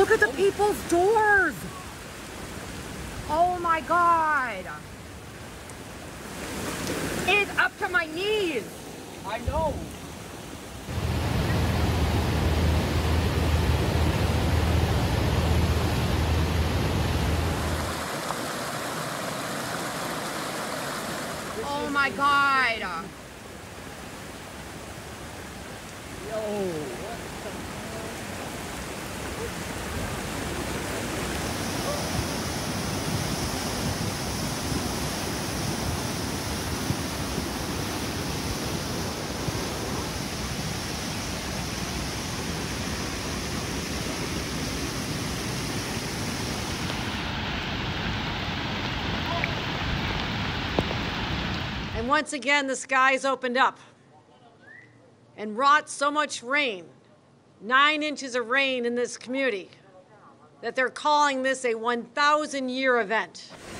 Look at the people's doors. Oh my God. It's up to my knees. I know. Oh my God. Yo. And once again, the skies opened up and wrought so much rain, 9 inches of rain in this community, that they're calling this a 1,000-year event.